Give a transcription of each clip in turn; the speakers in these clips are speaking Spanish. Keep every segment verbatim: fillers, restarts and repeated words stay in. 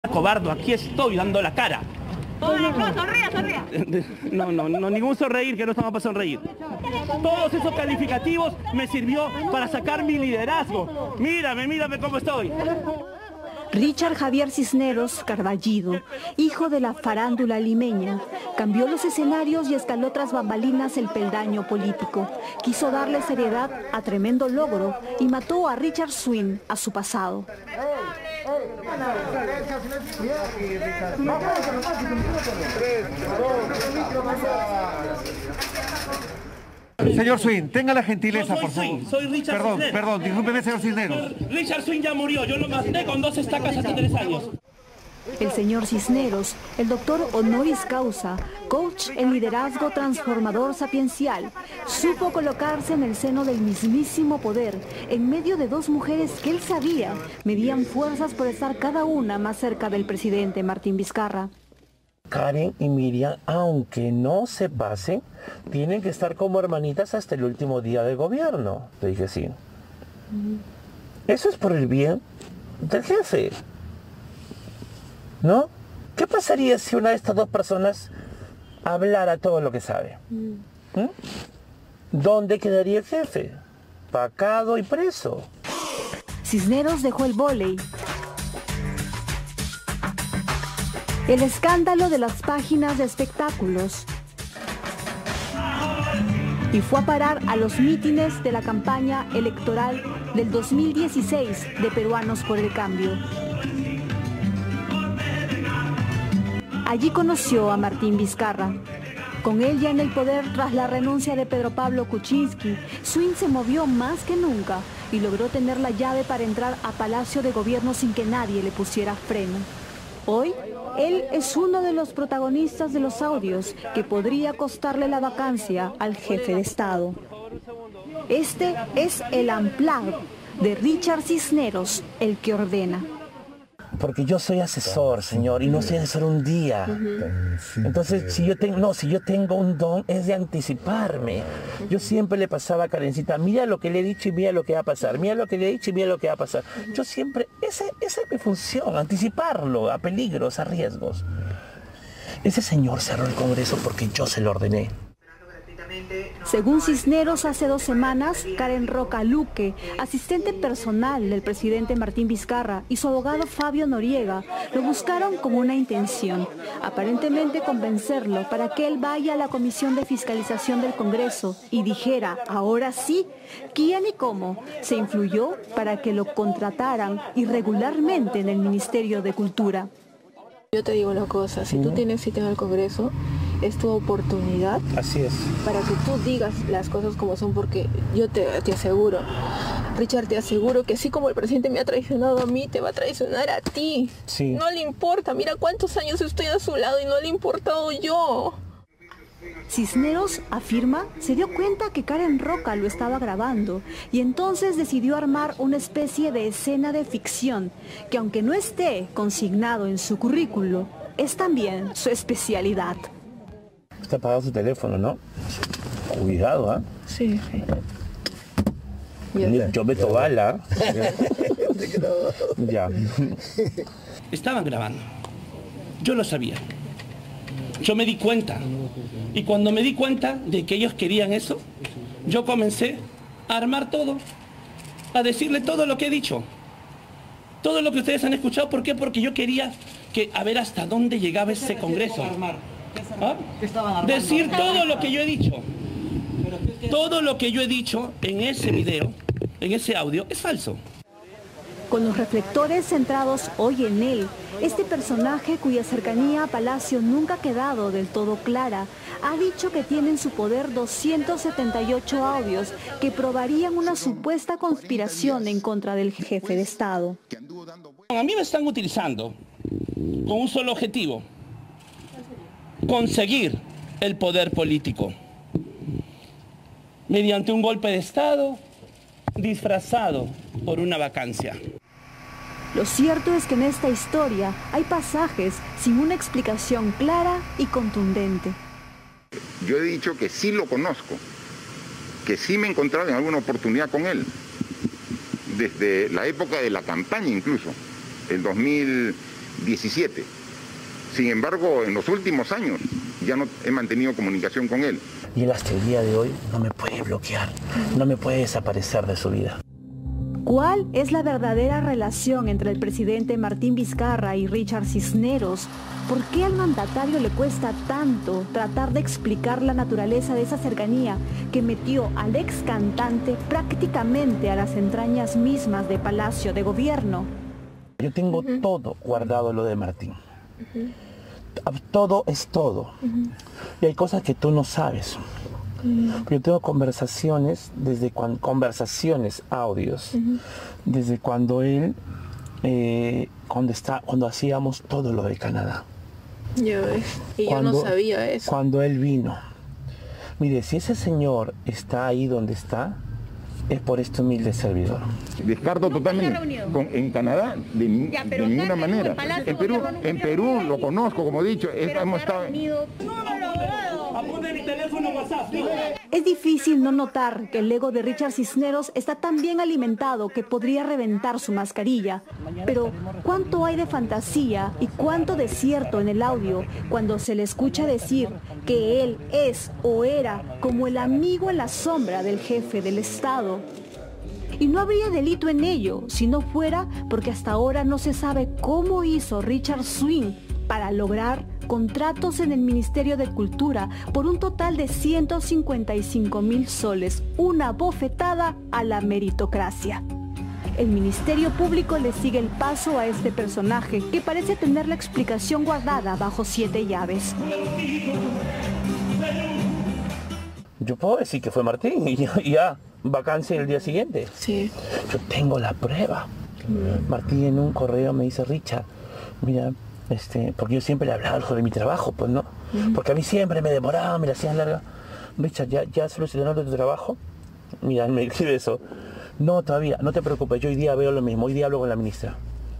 Cobardo, aquí estoy dando la cara. Sonría, sonría. No, no, no, ningún sonreír, que no estamos para sonreír. Todos esos calificativos me sirvió para sacar mi liderazgo. Mírame, mírame cómo estoy. Richard Javier Cisneros Carballido, hijo de la farándula limeña, cambió los escenarios y escaló tras bambalinas el peldaño político. Quiso darle seriedad a tremendo logro y mató a Richard Swing a su pasado. Señor Swing, tenga la gentileza, No soy por favor. Swing, soy Richard Perdón, Cisneros. perdón, discúlpeme, señor Cisneros. Richard Swing ya murió, yo lo maté con dos estacas hace tres años. El señor Cisneros, el doctor honoris causa, coach en liderazgo transformador sapiencial, supo colocarse en el seno del mismísimo poder, en medio de dos mujeres que él sabía medían fuerzas por estar cada una más cerca del presidente Martín Vizcarra. Karen y Miriam, aunque no se pasen, tienen que estar como hermanitas hasta el último día del gobierno. Le dije sí. Eso es por el bien del jefe. ¿No? ¿Qué pasaría si una de estas dos personas hablara todo lo que sabe? ¿Mm? ¿Dónde quedaría el jefe? Pacado y preso. Cisneros dejó el vóley. El escándalo de las páginas de espectáculos. Y fue a parar a los mítines de la campaña electoral del dos mil dieciséis de Peruanos por el Cambio. Allí conoció a Martín Vizcarra. Con él ya en el poder tras la renuncia de Pedro Pablo Kuczynski, Swing se movió más que nunca y logró tener la llave para entrar a Palacio de Gobierno sin que nadie le pusiera freno. Hoy, él es uno de los protagonistas de los audios que podría costarle la vacancia al jefe de Estado. Este es el Unplugged de Richard Cisneros, el que ordena. Porque yo soy asesor, señor, y no soy asesor un día. Entonces, si yo tengo, no, si yo tengo un don, es de anticiparme. Yo siempre le pasaba a Karencita, mira lo que le he dicho y mira lo que va a pasar, mira lo que le he dicho y mira lo que va a pasar. Yo siempre, esa, esa es mi función, anticiparlo a peligros, a riesgos. Ese señor cerró el Congreso porque yo se lo ordené. Según Cisneros, hace dos semanas, Karen Roca Luque, asistente personal del presidente Martín Vizcarra, y su abogado Fabio Noriega lo buscaron con una intención, aparentemente convencerlo para que él vaya a la Comisión de Fiscalización del Congreso y dijera, ahora sí, quién y cómo se influyó para que lo contrataran irregularmente en el Ministerio de Cultura. Yo te digo una cosa, si tú tienes sitio en el Congreso, es tu oportunidad. Así es. Para que tú digas las cosas como son, porque yo te, te aseguro, Richard, te aseguro que así como el presidente me ha traicionado a mí, te va a traicionar a ti. Sí. No le importa, mira cuántos años estoy a su lado y no le he importado yo. Cisneros, afirma, se dio cuenta que Karen Roca lo estaba grabando y entonces decidió armar una especie de escena de ficción que, aunque no esté consignado en su currículo, es también su especialidad. Está apagado su teléfono, ¿no? Cuidado, ¿ah? ¿eh? Sí, sí. Mira, yo meto bala. Ya. Estaban grabando. Yo lo sabía. Yo me di cuenta. Y cuando me di cuenta de que ellos querían eso, yo comencé a armar todo, a decirle todo lo que he dicho. Todo lo que ustedes han escuchado. ¿Por qué? Porque yo quería que, a ver hasta dónde llegaba ese Congreso. ¿Ah? Decir todo lo que yo he dicho. Todo lo que yo he dicho en ese video, en ese audio, es falso. Con los reflectores centrados hoy en él, este personaje cuya cercanía a Palacio nunca ha quedado del todo clara, ha dicho que tiene en su poder doscientos setenta y ocho audios que probarían una supuesta conspiración en contra del jefe de Estado. A mí me están utilizando con un solo objetivo: conseguir el poder político mediante un golpe de Estado disfrazado por una vacancia. Lo cierto es que en esta historia hay pasajes sin una explicación clara y contundente. Yo he dicho que sí lo conozco, que sí me he encontrado en alguna oportunidad con él, desde la época de la campaña incluso, el dos mil diecisiete. Sin embargo, en los últimos años ya no he mantenido comunicación con él. Y él hasta el día de hoy no me puede bloquear, no me puede desaparecer de su vida. ¿Cuál es la verdadera relación entre el presidente Martín Vizcarra y Richard Cisneros? ¿Por qué al mandatario le cuesta tanto tratar de explicar la naturaleza de esa cercanía que metió al ex cantante prácticamente a las entrañas mismas de Palacio de Gobierno? Yo tengo uh-huh. todo guardado lo de Martín. Uh-huh. Todo es todo. Uh-huh. Y hay cosas que tú no sabes. Uh-huh. Yo tengo conversaciones, desde cuando, conversaciones, audios, uh-huh. desde cuando él, eh, cuando, está, cuando hacíamos todo lo de Canadá. Yo, y cuando, yo no sabía eso. Cuando él vino. Mire, si ese señor está ahí donde está, es por este humilde servidor. Descarto totalmente con, en Canadá de, ya, de ninguna manera. En Perú, en Perú lo conozco, como he dicho, hemos estado... Es difícil no notar que el ego de Richard Cisneros está tan bien alimentado que podría reventar su mascarilla. Pero, ¿cuánto hay de fantasía y cuánto de cierto en el audio cuando se le escucha decir que él es o era como el amigo en la sombra del jefe del Estado? Y no habría delito en ello si no fuera porque hasta ahora no se sabe cómo hizo Richard Swing para lograr contratos en el Ministerio de Cultura por un total de ciento cincuenta y cinco mil soles, una bofetada a la meritocracia. El Ministerio Público le sigue el paso a este personaje que parece tener la explicación guardada bajo siete llaves. Yo puedo decir que fue Martín y ya, ya vacancia el día siguiente. Sí. Yo tengo la prueba. Mm. Martín en un correo me dice, Richard, mira, Este, porque yo siempre le hablaba sobre mi trabajo, pues no, uh-huh. porque a mí siempre me demoraba, me la hacían larga. Richard, ¿ya, ya solucionaron tu trabajo? Mira, me escribe eso. No, todavía, no te preocupes, yo hoy día veo lo mismo, hoy día hablo con la ministra.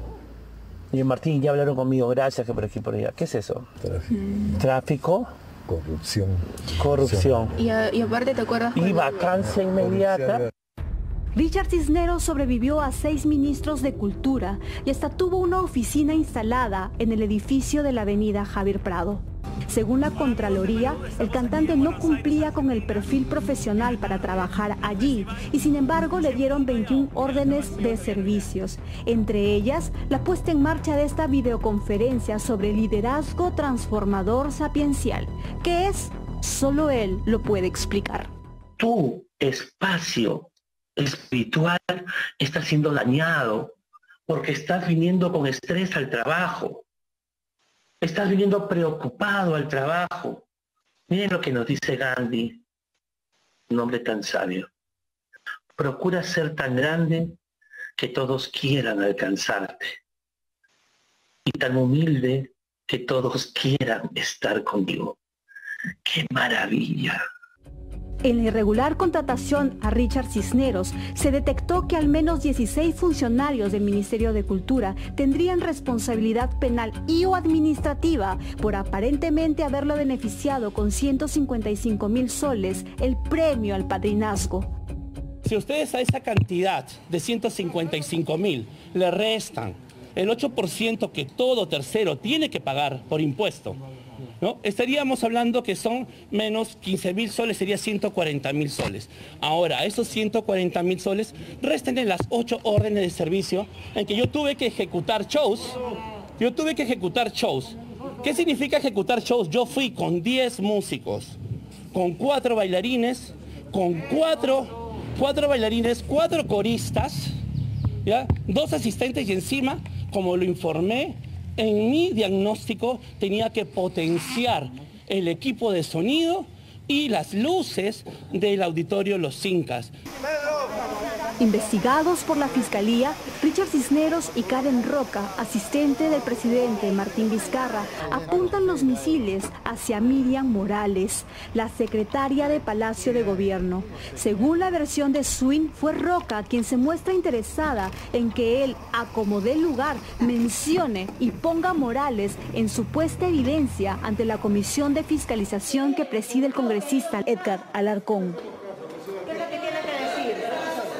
Y yo, Martín, ya hablaron conmigo, gracias, que por aquí, por allá. ¿Qué es eso? Tráfico. Mm. Tráfico. Corrupción. Corrupción. Y, a, y aparte, ¿te acuerdas? Y vacancia inmediata. Richard Cisneros sobrevivió a seis ministros de Cultura y hasta tuvo una oficina instalada en el edificio de la avenida Javier Prado. Según la Contraloría, el cantante no cumplía con el perfil profesional para trabajar allí y sin embargo le dieron veintiuna órdenes de servicios, entre ellas la puesta en marcha de esta videoconferencia sobre liderazgo transformador sapiencial, que es, solo él lo puede explicar. Tu espacio espiritual está siendo dañado porque estás viniendo con estrés al trabajo, estás viniendo preocupado al trabajo. Miren lo que nos dice Gandhi, un hombre tan sabio. Procura ser tan grande que todos quieran alcanzarte y tan humilde que todos quieran estar conmigo. ¡Qué maravilla! En la irregular contratación a Richard Cisneros, se detectó que al menos dieciséis funcionarios del Ministerio de Cultura tendrían responsabilidad penal y o administrativa por aparentemente haberlo beneficiado con ciento cincuenta y cinco mil soles, el premio al padrinazgo. Si ustedes a esa cantidad de ciento cincuenta y cinco mil le restan el ocho por ciento que todo tercero tiene que pagar por impuesto, ¿no? Estaríamos hablando que son menos quince mil soles, sería ciento cuarenta mil soles. Ahora, esos ciento cuarenta mil soles resten en las ocho órdenes de servicio en que yo tuve que ejecutar shows. Yo tuve que ejecutar shows. ¿Qué significa ejecutar shows? Yo fui con diez músicos, con cuatro bailarines, con cuatro, cuatro bailarines, cuatro coristas, ¿ya? Dos asistentes y encima, como lo informé, en mi diagnóstico tenía que potenciar el equipo de sonido y las luces del auditorio Los Incas. Investigados por la Fiscalía, Richard Cisneros y Karen Roca, asistente del presidente Martín Vizcarra, apuntan los misiles hacia Miriam Morales, la secretaria de Palacio de Gobierno. Según la versión de Swing, fue Roca quien se muestra interesada en que él, a como dé lugar, mencione y ponga a Morales en supuesta evidencia ante la comisión de fiscalización que preside el congresista Edgar Alarcón.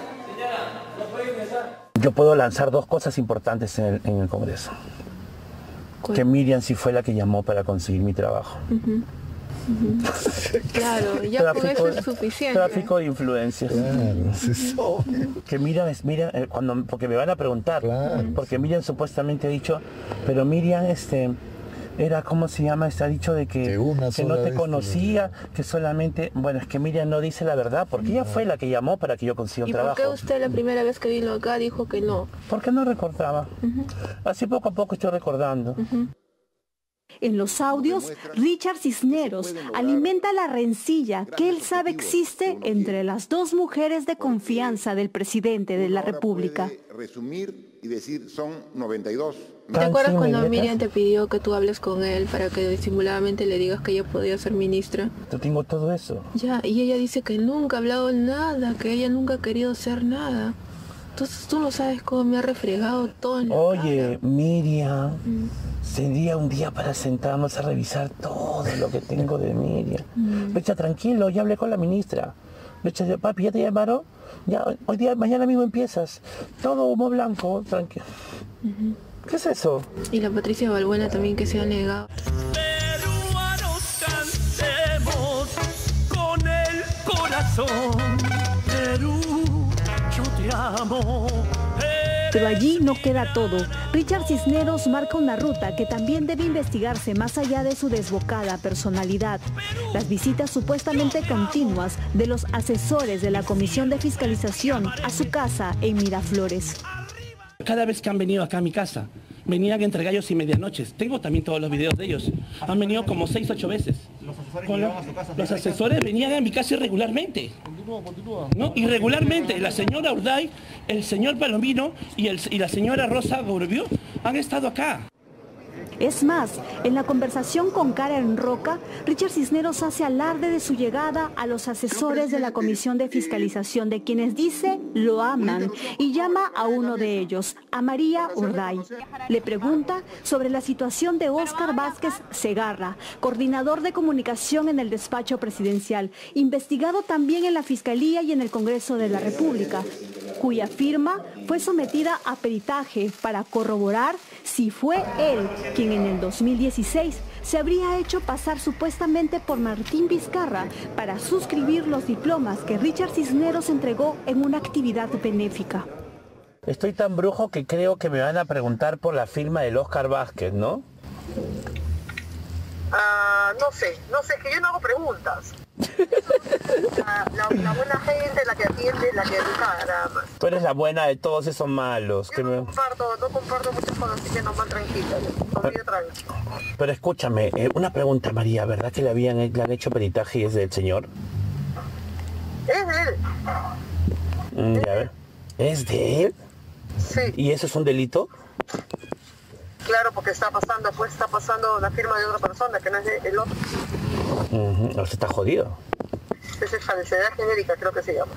Yo puedo lanzar dos cosas importantes en el, en el Congreso. Que Miriam sí fue la que llamó para conseguir mi trabajo. Uh-huh. Uh-huh. Claro, ya tráfico, con eso es suficiente. Tráfico de influencias. Claro, eso. Que Miriam es Miriam, eh, cuando, porque me van a preguntar, claro. Porque Miriam supuestamente ha dicho, pero Miriam este era, ¿cómo se llama? Está dicho de que, que, que no te conocía, que... que solamente, bueno, es que Miriam no dice la verdad, porque ella fue la que llamó para que yo consiga un ¿Y trabajo. por qué usted la primera vez que vino acá dijo que no? Porque no recordaba. Uh-huh. Así poco a poco estoy recordando. Uh-huh. En los audios, Richard Cisneros alimenta la rencilla que él sabe existe entre las dos mujeres de confianza del presidente de la República. Resumir y decir son noventa y dos. ¿Te acuerdas cuando Miriam te pidió que tú hables con él para que disimuladamente le digas que ella podía ser ministra? Yo tengo todo eso. Ya, y ella dice que nunca ha hablado nada, que ella nunca ha querido ser nada. Entonces tú no sabes cómo me ha refregado todo en la Oye, cara. Miriam, Mm. sería un día para sentarnos a revisar todo lo que tengo de Miriam. Mm. Richard, tranquilo, ya hablé con la ministra. Richard, papi, ¿ya te llamaron? Ya, hoy día, mañana mismo empiezas. Todo humo blanco, tranquilo. Uh-huh. ¿Qué es eso? Y la Patricia Balbuena también, que se ha negado. Peruanos cantemos con el corazón. Perú, yo te amo. Pero allí no queda todo. Richard Cisneros marca una ruta que también debe investigarse más allá de su desbocada personalidad. Las visitas supuestamente continuas de los asesores de la Comisión de Fiscalización a su casa en Miraflores. Cada vez que han venido acá a mi casa, venían entre gallos y medianoches. Tengo también todos los videos de ellos. Han venido como seis, ocho veces. ¿Los asesores, Con la, a su casa, los asesores venían a mi casa irregularmente. Continúa, continúa. ¿No? Irregularmente. La señora Urday, el señor Palomino y, el, y la señora Rosa Gourbió han estado acá. Es más, en la conversación con Karen Roca, Richard Cisneros hace alarde de su llegada a los asesores de la Comisión de Fiscalización, de quienes dice lo aman, y llama a uno de ellos, a María Urday. Le pregunta sobre la situación de Óscar Vázquez Segarra, coordinador de comunicación en el despacho presidencial, investigado también en la Fiscalía y en el Congreso de la República, cuya firma fue sometida a peritaje para corroborar si fue él quien en el dos mil dieciséis se habría hecho pasar supuestamente por Martín Vizcarra para suscribir los diplomas que Richard Cisneros entregó en una actividad benéfica. Estoy tan brujo que creo que me van a preguntar por la firma del Óscar Vázquez, ¿no? Uh, no sé, no sé, que yo no hago preguntas. La, la, la buena gente, la que atiende, la que educa, nada más. Tú eres la buena de todos esos malos. Yo que no, me... comparto, no comparto muchas cosas, así que no van tranquilas, no bien tranquilo. Pero escúchame, eh, una pregunta, María, ¿verdad que le, habían, le han hecho peritaje y es del señor? Es de él. Mm, ya ver. ¿Es de él? Sí. ¿Y eso es un delito? Claro, porque está pasando, pues está pasando la firma de otra persona, que no es de, el otro. Uh-huh. O sea, está jodido. Es falsedad genérica, creo que se llama.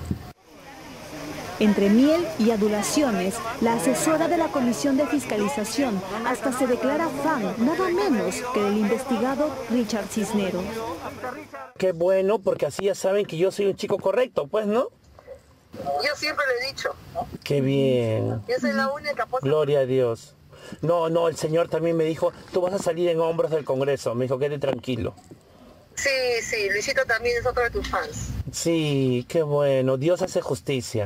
Entre miel y adulaciones, la asesora de la Comisión de Fiscalización hasta se declara fan, nada menos que del investigado Richard Cisneros. Qué bueno, porque así ya saben que yo soy un chico correcto, pues, ¿no? Yo siempre lo he dicho. Qué bien. Yo soy la única posible. Gloria a Dios. No, no, el señor también me dijo, tú vas a salir en hombros del Congreso. Me dijo, quede tranquilo. Sí, sí, Luisito también es otro de tus fans. Sí, qué bueno. Dios hace justicia.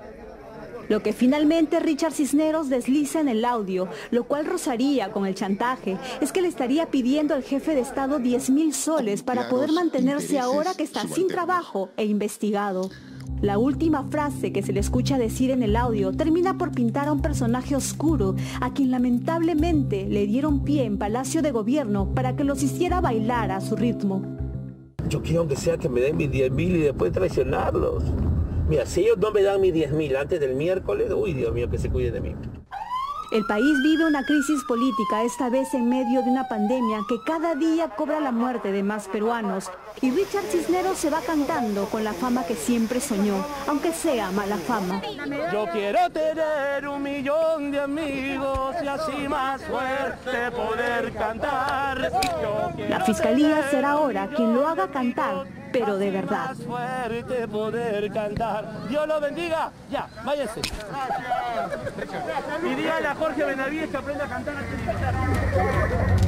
Lo que finalmente Richard Cisneros desliza en el audio, lo cual rozaría con el chantaje, es que le estaría pidiendo al jefe de Estado diez mil soles para poder mantenerse ahora que está sin trabajo e investigado. La última frase que se le escucha decir en el audio termina por pintar a un personaje oscuro a quien lamentablemente le dieron pie en Palacio de Gobierno para que los hiciera bailar a su ritmo. Yo quiero que sea que me den mis diez mil y después traicionarlos. Mira, si ellos no me dan mis diez mil antes del miércoles, uy, Dios mío, que se cuide de mí. El país vive una crisis política, esta vez en medio de una pandemia que cada día cobra la muerte de más peruanos. Y Richard Cisneros se va cantando con la fama que siempre soñó, aunque sea mala fama. Yo quiero tener un millón de amigos y así más fuerte poder cantar. La Fiscalía será ahora quien lo haga cantar pero de verdad. Más fuerte poder cantar. Dios lo bendiga. Ya, váyanse. Y dígale a Jorge Benavides que aprenda a cantar antes de invitar.